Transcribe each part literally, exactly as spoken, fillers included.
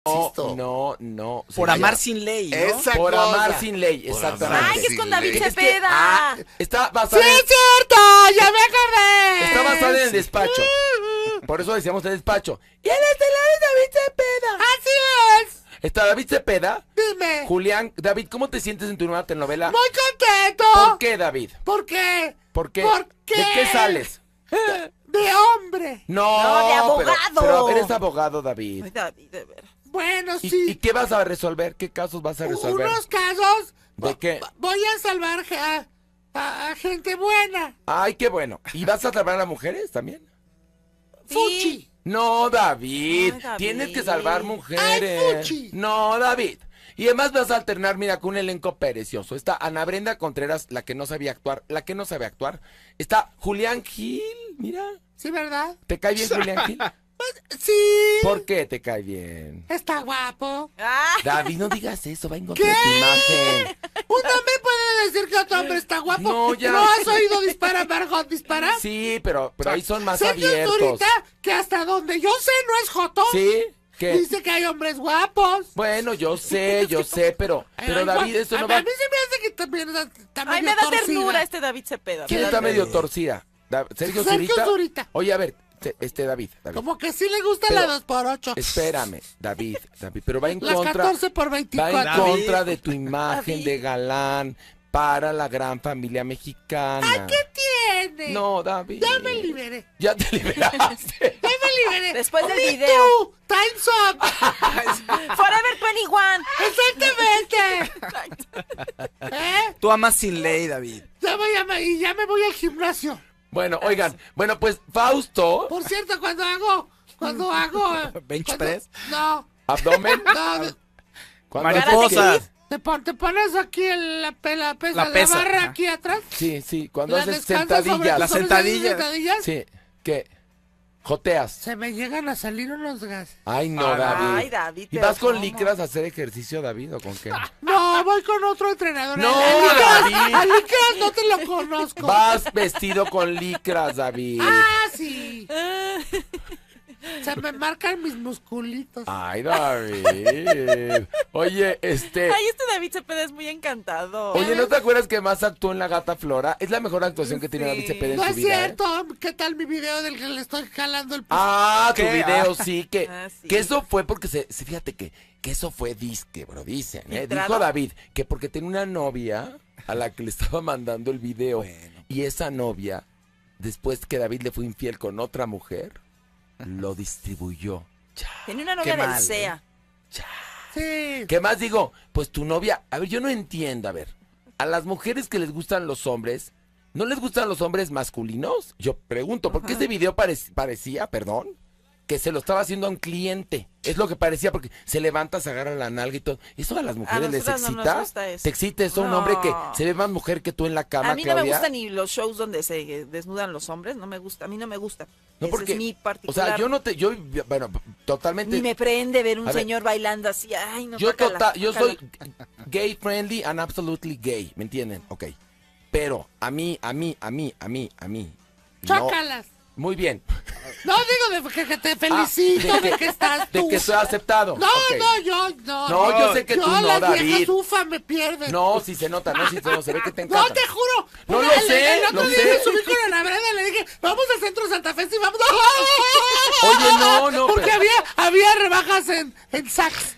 No, no, no. Por amar sin ley, ¿no? Esa Por cosa. amar sin ley, exactamente. Ay, que es con David Es que, Cepeda. ah, está basada ¡Sí, en, es cierto! ¡Ya me acordé! está basada en el despacho. Por eso decíamos el despacho. Y el estelar es David Cepeda. ¡Así es! Está David Cepeda. Dime. Julián, David, ¿cómo te sientes en tu nueva telenovela? Muy contento. ¿Por qué, David? ¿Por qué? ¿Por qué? ¿Por qué? ¿De qué sales? De hombre. No, No, de pero- abogado. Pero, eres abogado, David. Ay, David, de veras. Bueno, ¿Y, sí. ¿Y qué vas a resolver? ¿Qué casos vas a resolver? Unos casos. ¿De qué? Voy a salvar a, a- a gente buena. Ay, qué bueno. ¿Y vas a salvar a mujeres también? Fuchi. No, David. Ay, David. Tienes que salvar mujeres. Ay, fuchi. No, David. Y además vas a alternar, mira, con un elenco precioso. Está Ana Brenda Contreras, la que no sabía actuar, la que no sabe actuar. Está Julián Gil, mira. Sí, ¿verdad? ¿Te cae bien Julián Gil? Sí. ¿Por qué te cae bien? Está guapo. David, no digas eso, va en contra ¿Qué? de tu imagen. Un hombre puede decir que otro hombre está guapo. No, ya. ¿No has oído Dispara, Margot, Dispara? Sí, pero, pero ahí son más Sergio abiertos. Zurita, que hasta donde yo sé no es joto. ¿Sí? ¿Qué? Dice que hay hombres guapos. Bueno, yo sé, yo sé, pero, pero Ay, David, guau. eso no a, va. a mí se me hace que también está, está Ay, medio me da torcida. ternura este David Cepeda. ¿Quién me da está medio ternura. torcida? Da- Sergio, Sergio Zurita. Zurita. Oye, a ver, te- este David, David. Como que sí le gusta Pero- la dos por ocho. Espérame, David, David, pero va en Las contra. catorce por Va veinticuatro. en David. contra de tu imagen David. de galán para la gran familia mexicana. Ay, ¿qué tiene? No, David. Ya me liberé. Ya te liberaste. Ya me liberé. Después del Me video. Too. Time's up. Forever veintiuno. Exactamente. ¿Eh? Tú amas sin ley, David. Ya voy a, y ya me voy al gimnasio. Bueno, oigan, bueno, pues Fausto, Por cierto, cuando hago, cuando hago... eh, ¿Bench cuando- press? No, abdomen. no, de- ¿Cuándo Mariposa. haces te, pon- te pones aquí en la, pe- la pesa, La la, pesa, barra ajá. aquí atrás. qué? Sí, sí, cuando La haces descansas sobre- sentadillas. La sobre sentadilla. esas sentadillas. Sí, ¿qué? Joteas. Se me llegan a salir unos gases. Ay, no, Ay, David. Ay, David, ¿Y pero vas con ¿cómo? licras a hacer ejercicio, David, o con qué? No, voy con otro entrenador. No, A Licras- David. A Licras no te lo conozco. Vas vestido con licras, David. Ah, sí. Se me marcan mis musculitos. Ay, David. Oye, este... Ay, este David Cepeda es muy encantado. Oye, ¿no te acuerdas que más actuó en La Gata Flora? Es la mejor actuación que tiene Sí. David Cepeda en No su es vida. ¿eh? cierto. ¿Qué tal mi video del que le estoy jalando el... Ah, tu ¿Qué? video, Ah. sí, que, Ah, sí. que eso fue porque se, se- fíjate que, que eso fue disque, bro, dicen, ¿eh? ¿Filtrado? Dijo David que porque tenía una novia a la que le estaba mandando el video Bueno. y esa novia, después que David le fue infiel con otra mujer, lo distribuyó. Tiene una novia Qué del mal, C E A. Sí. ¿Qué más digo? Pues tu novia, a ver, yo no entiendo, a ver, a las mujeres que les gustan los hombres, ¿no les gustan los hombres masculinos? Yo pregunto, porque ese video parec- parecía, perdón, que se lo estaba haciendo a un cliente. Es lo que parecía, porque se levanta, se agarra la nalga y todo. ¿Eso a las mujeres les nosotras no nos excita? gusta eso. ¿Te excita eso? Un No. hombre que se ve más mujer que tú en la cama, A mí no me Claudia? gustan ni los shows donde se desnudan los hombres, no me gusta, a mí no me gusta. No, Ese porque, es mi o particular. sea, yo no te, yo, bueno, totalmente... Ni me prende ver un A ver, señor bailando así, ay, no, Yo guácala, total, yo soy guácala. gay friendly and absolutely gay, ¿me entienden? Ok. Pero a mí, a mí, a mí, a mí, a mí. no. Chócalas. Muy bien. No digo de que, que te felicito, Ah, de, que estás De tú. que soy aceptado. No, Ok. no, yo no. No, yo sé que yo tú no, las David. viejas ufa me pierden. No, si se nota, no, si se, no, se ve que te encanta. No, te juro. No Una- lo el- sé, El otro lo día sé. me subí con Ana Brenda y le dije, vamos al centro Santa Fe y vamos. Oye, no, no, Porque pero- había, había rebajas en, en Saks.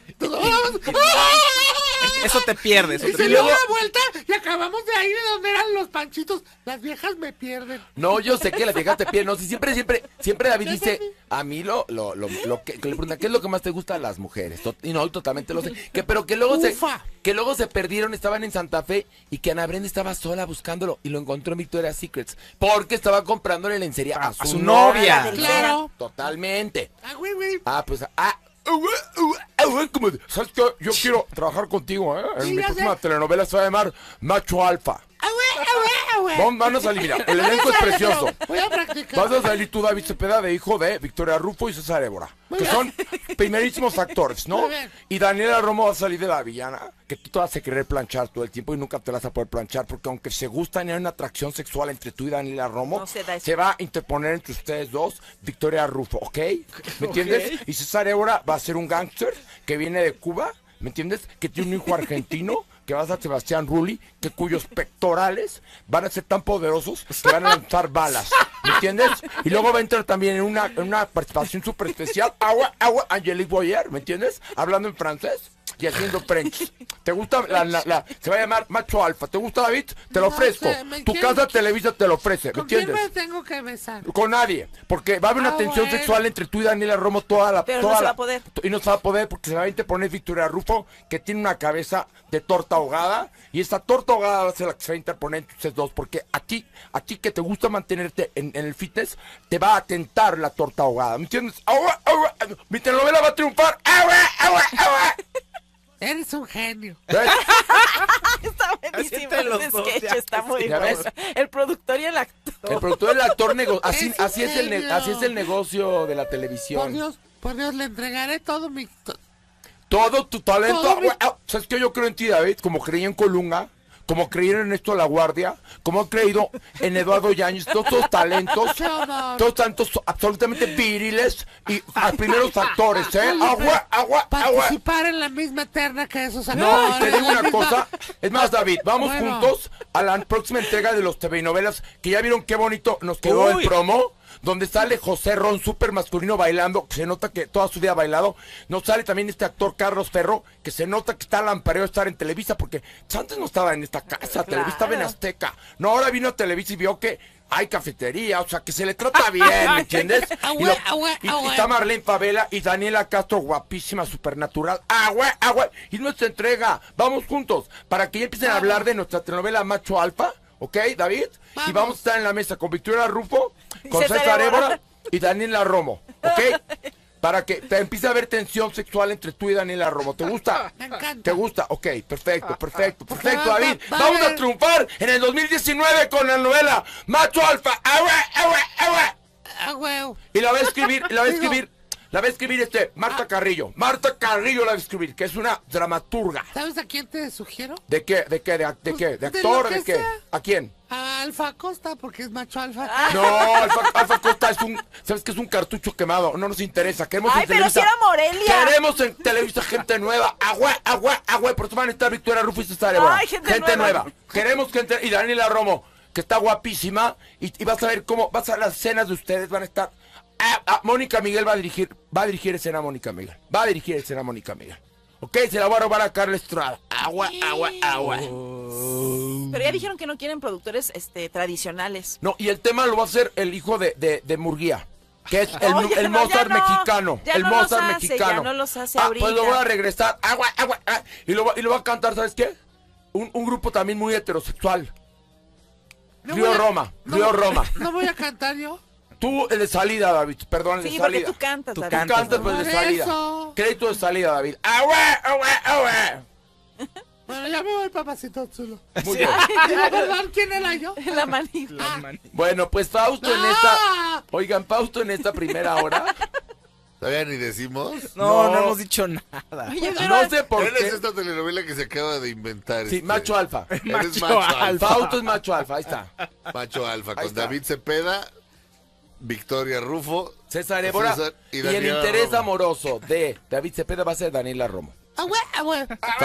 Eso te pierdes. Y Eso se te dio luego- una vuelta y acabamos de ahí de donde eran los panchitos. Las viejas me pierden. No, yo sé que las viejas te pierden. No, si siempre, siempre, siempre David dice, a mí lo, lo, lo, lo que, que le preguntan, ¿qué es lo que más te gusta a las mujeres? Tot- Y no, totalmente lo sé. Que, pero que luego se, Ufa. que luego se perdieron, estaban en Santa Fe y que Ana Brenda estaba sola buscándolo y lo encontró en Victoria's Secrets porque estaba comprándole lencería a su, A su novia. Claro. Totalmente. Ah, güey, güey. Ah, pues, ah. uh, uh, uh, uh, como de, ¿sabes qué? Yo quiero trabajar contigo, ¿eh? En Sí, mi ya próxima sé. telenovela se va a llamar Macho Alfa. Ah, güey, ah, güey, ah, güey. Vamos, van a salir, mira, el elenco es precioso. Voy a practicar. Vas a salir tú, David Cepeda, de hijo de Victoria Rufo y César Évora, que son primerísimos actores, ¿no? Muy bien. Y Daniela Romo va a salir de la villana, que tú te vas a querer planchar todo el tiempo y nunca te vas a poder planchar, porque aunque se gustan y hay una atracción sexual entre tú y Daniela Romo, No se da eso. se va a interponer entre ustedes dos Victoria Rufo, ¿ok? ¿Me entiendes? Y César Évora va a ser un gángster que viene de Cuba, ¿me entiendes? Que tiene un hijo argentino, que va a ser Sebastián Rulli, que cuyos pectorales van a ser tan poderosos que van a lanzar balas, ¿me entiendes? Y luego va a entrar también en una, en una participación súper especial, agua, agua, Angelique Boyer, ¿me entiendes? Hablando en francés y haciendo French. ¿Te gusta? La, la, la, se va a llamar Macho Alfa. ¿Te gusta, David? Te lo No ofrezco. sé, me Tu quiero- casa Televisa te lo ofrece, ¿me ¿Con quién entiendes? me tengo que besar? Con nadie, porque va a haber una Ah, tensión bueno. sexual entre tú y Daniela Romo toda la Pero toda no se la- va a poder. Y no se va a poder porque se va a interponer Victoria Rufo, que tiene una cabeza de torta ahogada, y esa torta ahogada va a ser la que se va a interponer entre ustedes dos, porque a ti, a ti que te gusta mantenerte en, en el fitness, te va a atentar la torta ahogada, ¿me entiendes? Agua, agua, mi telenovela va a triunfar, agua, agua, agua. Eres un genio. ¿Ves? Está buenísimo entre los ese dos, sketch, ya. está muy ¿Ya bueno. ves? El productor y el actor. El productor del actor nego así, Es un así es el ne- genio. así es el negocio de la Por televisión. Dios, por Dios, le entregaré todo mi... to- Todo tu talento. Todo mi- Ah, ah, ¿Sabes qué? Yo creo en ti, David, como creí en Colunga, como creí en Ernesto La Guardia, como he creído en Eduardo Yáñez, todos estos talentos, Qué honor. todos tantos absolutamente viriles y a primeros actores, ¿eh? Agua, agua, agua. Participar en la misma terna que esos No, y actores. te digo en la una misma- cosa, es más, David, vamos Bueno. juntos a la próxima entrega de los T V y novelas, que ya vieron qué bonito nos quedó Uy. el promo, donde sale José Ron, súper masculino, bailando, que se nota que toda su vida ha bailado. Nos sale también este actor Carlos Ferro, que se nota que está lampareo estar en Televisa, porque pues, antes no estaba en esta casa, Televisa estaba en Azteca. No, ahora vino a Televisa y vio que hay cafetería, o sea, que se le trata bien, ¿me entiendes? Ah, Y, güey, ah, güey, y- ah, y güey. está Marlene Favela y Daniela Castro, guapísima, supernatural. ¡Agua, agua! Y nuestra entrega, vamos juntos, para que ya empiecen a hablar de nuestra telenovela Macho Alfa, ¿ok, David? Y Vamos. vamos a estar en la mesa con Victoria Rufo, con César César Évora. Évora y Daniela Romo, ¿ok? Para que te empiece a haber tensión sexual entre tú y Daniela Romo. ¿Te gusta? Me encanta. ¿Te gusta? Ok, perfecto, perfecto, perfecto, va- David. va a Vamos a haber- triunfar en el dos mil diecinueve con la novela Macho Alfa. ¡Agua, agua, agua! Ah, huevo. Y la va a escribir, la va a Digo- escribir, la va a escribir este, Marta Carrillo. Marta Carrillo la va a escribir, que es una dramaturga. ¿Sabes a quién te sugiero? ¿De qué? ¿De qué? ¿De, ac- de Pues, qué? ¿De de actor? lo que ¿De qué? sea. ¿A quién? A Alfa Costa, porque es macho alfa. No, Alfa, Alfa Costa es un, ¿sabes qué? Es un cartucho quemado. No nos interesa. Queremos Ay, en pero Televisa. si era Morelia. Queremos en Televisa gente nueva. Agua, agua, agua. Por eso van a estar Victoria Rufo y César Évora. Ay, gente nueva. Queremos gente. Y Daniela Romo, que está guapísima. Y, y vas a ver cómo, vas a ver las escenas de ustedes. Van a estar. Ah, ah, Mónica Miguel va a dirigir, va a dirigir escena Mónica Miguel. Va a dirigir escena Mónica Miguel. Ok, se la va a robar a Carla Estrada. Agua, agua, agua. Pero ya dijeron que no quieren productores este, tradicionales. No, y el tema lo va a hacer el hijo de, de, de Murguía, que es el, Oye, el no, Mozart ya no, mexicano. ya el no los Mozart hace, mexicano. ya no los hace ah, ahorita. Pues lo voy a regresar. Agua, agua, ah, y, lo, va- y lo va a cantar, ¿sabes qué? Un, un grupo también muy heterosexual. No Río voy a- Roma, no- Río Roma. No voy a cantar yo. Tú, el de salida, David, perdón, el Sí, de porque salida. tú cantas, Tú David. Tú cantas, cantas, pues el de Por salida. eso. Crédito de salida, David. Agua, agua, agua. Bueno, ya me voy, papacito chulo. Muy bien. Digo, perdón, ¿quién era yo? La manita. La mani- Bueno, pues Fausto en esta... ¡Ah! Oigan, Fausto en esta primera hora. Todavía ni decimos. No, no, No. hemos dicho nada. Oye, pero- No sé por ¿Cuál qué. es esta telenovela que se acaba de inventar? Sí, este? macho alfa. Eres Macho macho, alfa. alfa. Fausto es macho alfa, ahí está. Macho alfa, Ahí con está. David Cepeda, Victoria Rufo. César Évora César y y, el Daniela interés Romo. amoroso de David Cepeda va a ser Daniela Romo. Ah, güey, ah, güey.